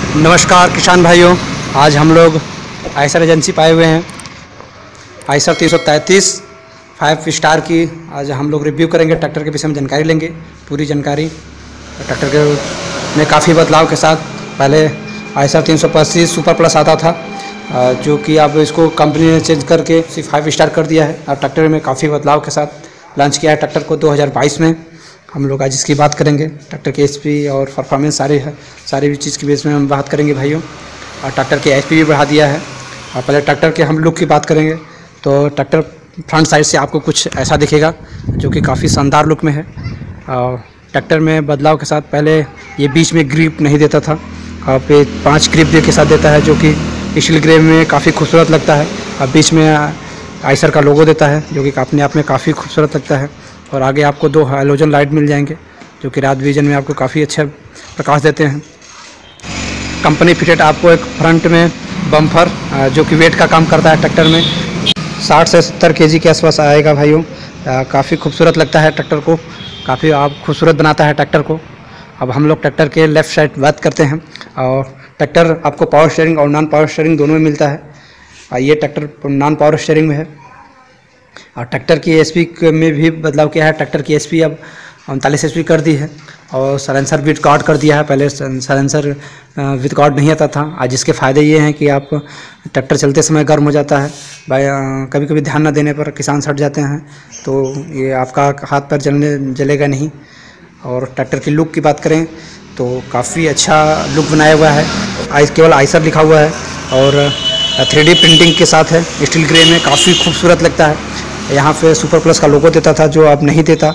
नमस्कार किसान भाइयों, आज हम लोग आयसर एजेंसी पाए हुए हैं। आयसर 333 5 स्टार की आज हम लोग रिव्यू करेंगे। ट्रैक्टर के विषय में जानकारी लेंगे, पूरी जानकारी। ट्रैक्टर के में काफ़ी बदलाव के साथ पहले आयसर 325 सुपर प्लस आता था, जो कि अब इसको कंपनी ने चेंज करके सिर्फ 5 स्टार कर दिया है और ट्रैक्टर में काफ़ी बदलाव के साथ लॉन्च किया है ट्रैक्टर को 2022 में। हम लोग आज इसकी बात करेंगे, ट्रैक्टर के एचपी और परफॉर्मेंस सारी भी चीज़ के बेस में हम बात करेंगे भाइयों। और ट्रैक्टर के एचपी भी बढ़ा दिया है। और पहले ट्रैक्टर के हम लुक की बात करेंगे तो ट्रैक्टर फ्रंट साइड से आपको कुछ ऐसा दिखेगा जो कि काफ़ी शानदार लुक में है। और ट्रैक्टर में बदलाव के साथ पहले ये बीच में ग्रिप नहीं देता था, अब ये 5 ग्रिप के साथ देता है, जो कि स्टील ग्रे में काफ़ी खूबसूरत लगता है। अब बीच में आयसर का लोगो देता है, जो कि अपने आप में काफ़ी खूबसूरत लगता है। और आगे आपको 2 हैलोजन लाइट मिल जाएंगे, जो कि रात विजन में आपको काफ़ी अच्छा प्रकाश देते हैं। कंपनी फिटेड आपको एक फ्रंट में बम्पर, जो कि वेट का काम करता है ट्रैक्टर में, 60 से 70 केजी के आसपास आएगा भाइयों। काफ़ी खूबसूरत लगता है ट्रैक्टर को, काफ़ी आप खूबसूरत बनाता है ट्रैक्टर को। अब हम लोग ट्रैक्टर के लेफ़्ट साइड बात करते हैं। और ट्रैक्टर आपको पावर स्टीयरिंग और नॉन पावर स्टीयरिंग दोनों में मिलता है। ये ट्रैक्टर नॉन पावर स्टीयरिंग में है। और ट्रैक्टर की एचपी में भी बदलाव किया है। ट्रैक्टर की एचपी अब 39 एचपी कर दी है और साइलेंसर विद कॉर्ड कर दिया है। पहले साइलेंसर विद कॉर्ड नहीं आता था। आज इसके फ़ायदे ये हैं कि आप ट्रैक्टर चलते समय गर्म हो जाता है, भाई कभी कभी ध्यान न देने पर किसान सट जाते हैं, तो ये आपका हाथ पैर जलेगा नहीं। और ट्रैक्टर की लुक की बात करें तो काफ़ी अच्छा लुक बनाया हुआ है। केवल आयसर लिखा हुआ है और 3D प्रिंटिंग के साथ है, स्टील ग्रे में काफ़ी खूबसूरत लगता है। यहाँ पे सुपर प्लस का लोगो देता था, जो अब नहीं देता।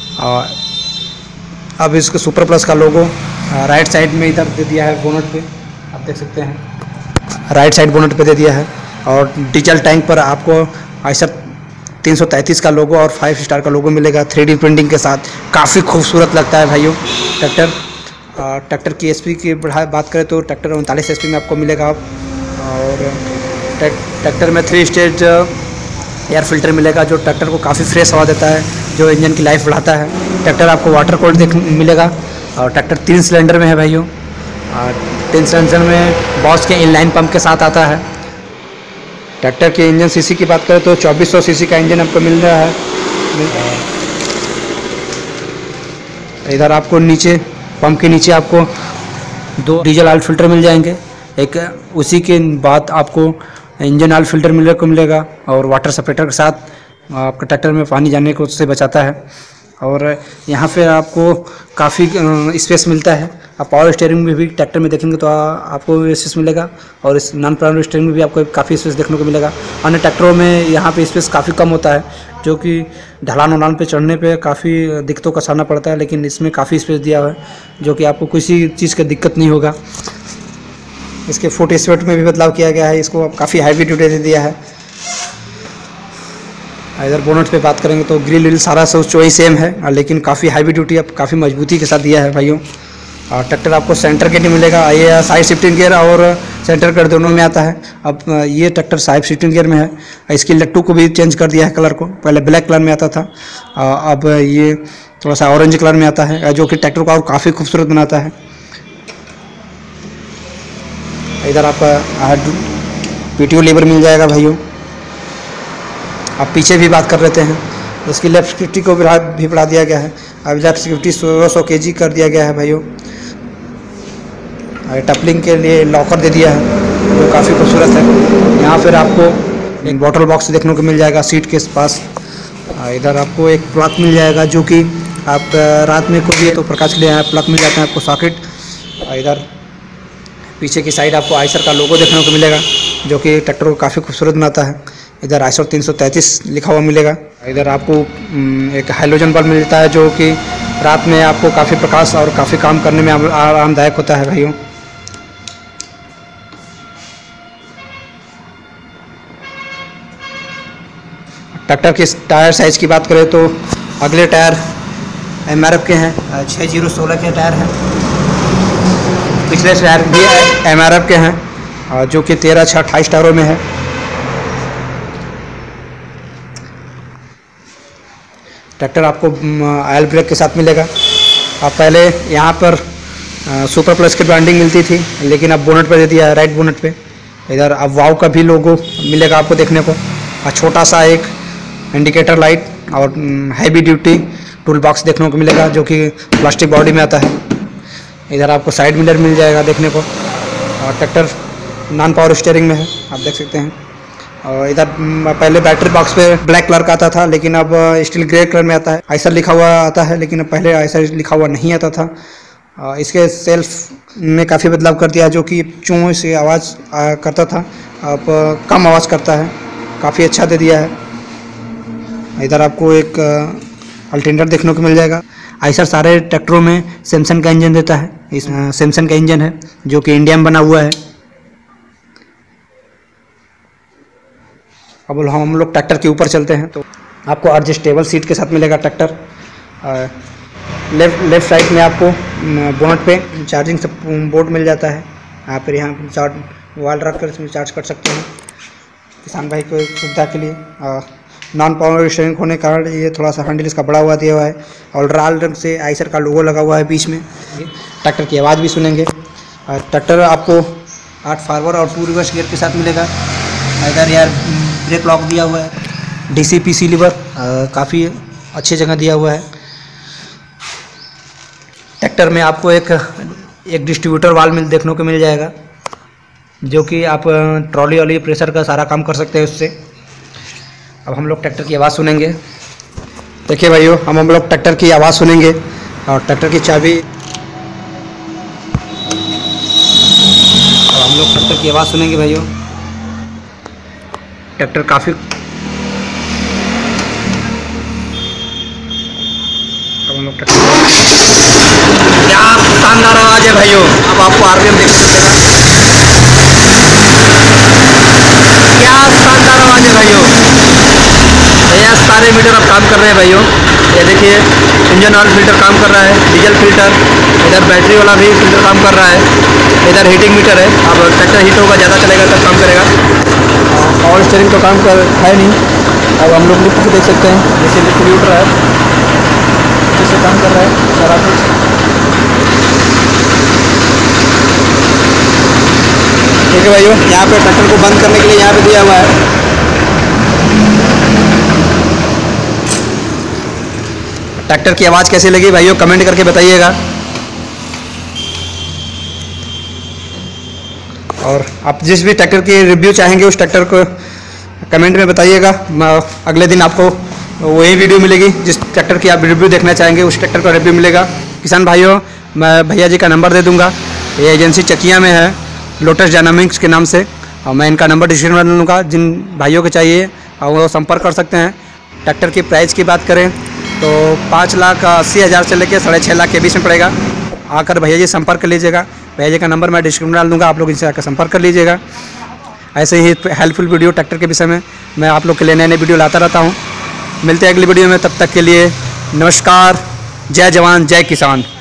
अब इसको सुपर प्लस का लोगो राइट साइड में इधर दे दिया है, बोनट पे आप देख सकते हैं, राइट साइड बोनट पे दे दिया है। और डीजल टैंक पर आपको आयसर 333 का लोगो और 5 स्टार का लोगो मिलेगा 3D प्रिंटिंग के साथ। काफ़ी खूबसूरत लगता है भाइयों ट्रैक्टर। ट्रैक्टर की एचपी की बात करें तो ट्रैक्टर 39 एचपी में आपको मिलेगा। और ट्रैक्टर में 3 स्टेज एयर फिल्टर मिलेगा, जो ट्रैक्टर को काफ़ी फ्रेश हवा देता है, जो इंजन की लाइफ बढ़ाता है। ट्रैक्टर आपको वाटर कूल्ड मिलेगा। और ट्रैक्टर 3 सिलेंडर में है भाइयों। और 3 सिलेंडर में बॉस के इनलाइन पंप के साथ आता है। ट्रैक्टर के इंजन सीसी की बात करें तो 2400 सीसी का इंजन आपको मिल रहा है। इधर आपको नीचे पंप के नीचे आपको 2 डीजल ऑयल फिल्टर मिल जाएंगे। एक उसी के बाद आपको इंजन ऑयल फिल्टर मिलेगा और वाटर सेपरेटर के साथ आपका ट्रैक्टर में पानी जाने को उससे बचाता है। और यहाँ पे आपको काफ़ी स्पेस मिलता है। आप पावर स्टीयरिंग में भी ट्रैक्टर में देखेंगे तो आपको स्पेस मिलेगा, और इस नॉन पावर स्टीयरिंग में भी आपको काफ़ी स्पेस देखने को मिलेगा। अन्य ट्रैक्टरों में यहाँ पे स्पेस काफ़ी कम होता है, जो कि ढलान उलान पे चढ़ने पे काफ़ी दिक्कतों का सामना पड़ता है, लेकिन इसमें काफ़ी स्पेस दिया हुआ है, जो कि आपको किसी चीज़ की दिक्कत नहीं होगा। इसके फुट स्पेट में भी बदलाव किया गया है, इसको काफ़ी हैवी ड्यूटी दे दिया है। इधर बोनट पे बात करेंगे तो ग्रिल विल सारा सब चॉइस सेम है, लेकिन काफ़ी हैवी ड्यूटी अब काफ़ी मजबूती के साथ दिया है भाइयों। और ट्रैक्टर आपको सेंटर गेयर मिलेगा, ये साइड शिफ्टिंग गियर और सेंटर गेयर दोनों में आता है। अब ये ट्रैक्टर साइड शिफ्टिंग गियर में है। इसकी लट्टू को भी चेंज कर दिया है कलर को, पहले ब्लैक कलर में आता था, अब ये थोड़ा सा ऑरेंज कलर में आता है, जो कि ट्रैक्टर को और काफ़ी खूबसूरत बनाता है। इधर आपका पीटीओ लीवर मिल जाएगा भाइयों। अब पीछे भी बात कर लेते हैं, इसकी लेफ्ट सिक्योरिटी को भी बढ़ा दिया गया है। अब लेफ्ट सिक्योरिटी 1600 केजी कर दिया गया है भाइयों। टपलिंग के लिए लॉकर दे दिया है, जो काफ़ी खूबसूरत है। यहाँ फिर आपको एक बॉटल बॉक्स देखने को मिल जाएगा सीट के पास। इधर आपको एक प्लग मिल जाएगा, जो कि आप रात में कोई भी तो प्रकाश के लिए प्लग मिल जाता है आपको सॉकेट। इधर पीछे की साइड आपको आयसर का लोगो देखने को मिलेगा, जो कि ट्रैक्टर को काफ़ी खूबसूरत बनाता है। इधर आयसर 333 लिखा हुआ मिलेगा। इधर आपको एक हैलोजन बल्ब मिलता है, जो कि रात में आपको काफ़ी प्रकाश और काफ़ी काम करने में आरामदायक होता है भाइयों। ट्रैक्टर के टायर साइज़ की बात करें तो अगले टायर MRF के हैं, 6016 के टायर हैं। पिछले टायर भी MRF के हैं, जो कि 13/6/28 टायरों में है। ट्रैक्टर आपको ऑयल ब्रेक के साथ मिलेगा। आप पहले यहाँ पर सुपर प्लस की ब्रांडिंग मिलती थी, लेकिन अब बोनट पे दे दिया है, राइट बोनट पे। इधर अब वाव का भी लोगो मिलेगा आपको देखने को, और छोटा सा एक इंडिकेटर लाइट और हैवी ड्यूटी टूल बॉक्स देखने को मिलेगा जो कि प्लास्टिक बॉडी में आता है। इधर आपको साइड मिरर मिल जाएगा देखने को, और ट्रैक्टर नॉन पावर स्टीयरिंग में है, आप देख सकते हैं। और इधर पहले बैटरी बॉक्स पे ब्लैक कलर का आता था, लेकिन अब स्टील ग्रे कलर में आता है। आइसर लिखा हुआ आता है, लेकिन पहले आइसर लिखा हुआ नहीं आता था। इसके सेल्फ में काफ़ी बदलाव कर दिया, जो कि चूँ से आवाज़ करता था, अब कम आवाज़ करता है, काफ़ी अच्छा दे दिया है। इधर आपको एक अल्टरनेटर देखने को मिल जाएगा। आइसर सारे ट्रैक्टरों में सैमसंग का इंजन देता है, इस सैमसंग का इंजन है जो कि इंडिया में बना हुआ है। अब हम लोग ट्रैक्टर के ऊपर चलते हैं, तो आपको एडजस्टेबल सीट के साथ मिलेगा ट्रैक्टर। लेफ्ट साइड में आपको बोनट पे चार्जिंग बोर्ड मिल जाता है, फिर यहाँ चार्ज वाल रख कर इसमें चार्ज कर सकते हैं किसान भाई को सुविधा के लिए। नॉन पावर स्टीयरिंग होने के कारण ये थोड़ा सा हैंडल इसका बड़ा हुआ दिया हुआ है, और लाल रंग से आइसर का लोगो लगा हुआ है बीच में। ट्रैक्टर की आवाज़ भी सुनेंगे। ट्रैक्टर आपको 8 फॉरवर्ड और 2 रिवर्स गियर के साथ मिलेगा। इधर यार ब्रेक लॉक दिया हुआ है, DCPC लीवर काफ़ी अच्छी जगह दिया हुआ है। ट्रैक्टर में आपको एक डिस्ट्रीब्यूटर वाल्व देखने को मिल जाएगा, जो कि आप ट्रॉली वाली प्रेशर का सारा काम कर सकते हैं उससे। अब हम लोग ट्रैक्टर की आवाज़ सुनेंगे। देखिए भाइयों, हम लोग ट्रैक्टर की आवाज़ सुनेंगे, और ट्रैक्टर की चाबी, अब हम लोग ट्रैक्टर की आवाज़ सुनेंगे भाइयों। ट्रैक्टर काफ़ी, अब हम लोग ट्रैक्टर, क्या शानदार आवाज़ है भाइयों। अब आपको RPM देखने को मिलेगा, क्या शानदार आवाज़ है भाइयों। ये सारे मीटर अब काम कर रहे हैं भाइयों। ये देखिए, इंजन ऑयल फिल्टर काम कर रहा है, डीजल फिल्टर, इधर बैटरी वाला भी फिल्टर काम कर रहा है, इधर हीटिंग मीटर है। अब ट्रैक्टर हीट होगा, ज़्यादा चलेगा तब काम करेगा। पावर स्टीयरिंग तो काम कर है नहीं। अब हम लोग लिफ्ट देख सकते हैं, जैसे लिफ्ट न्यूट्रल है, जिससे काम कर रहा है सारा कुछ। ठीक है भाइयों, यहाँ पे ट्रैक्टर को बंद करने के लिए यहाँ पे दिया हुआ है। ट्रैक्टर की आवाज़ कैसी लगी भाइयों, कमेंट करके बताइएगा। और आप जिस भी ट्रैक्टर की रिव्यू चाहेंगे उस ट्रैक्टर को कमेंट में बताइएगा। अगले दिन आपको वही वीडियो मिलेगी जिस ट्रैक्टर की आप रिव्यू देखना चाहेंगे, उस ट्रैक्टर का रिव्यू मिलेगा। किसान भाइयों, मैं भैया जी का नंबर दे दूंगा, ये एजेंसी चकिया में है, लोटस डायनामिक्स के नाम से, और मैं इनका नंबर डिस्क्रिप्शन में दूँगा। जिन भाइयों को चाहिए वो संपर्क कर सकते हैं। ट्रैक्टर की प्राइस की बात करें तो 5,80,000 से लेकर 6.5 लाख के बीच में पड़ेगा। आकर भैया जी संपर्क कर लीजिएगा। भैया जी का नंबर मैं डिस्क्रिप्शन में डाल दूँगा, आप लोग इनसे आकर संपर्क कर लीजिएगा। ऐसे ही हेल्पफुल वीडियो ट्रैक्टर के विषय में मैं आप लोग के लिए नए नए वीडियो लाता रहता हूँ। मिलते हैं अगली वीडियो में, तब तक के लिए नमस्कार। जय जवान जय किसान।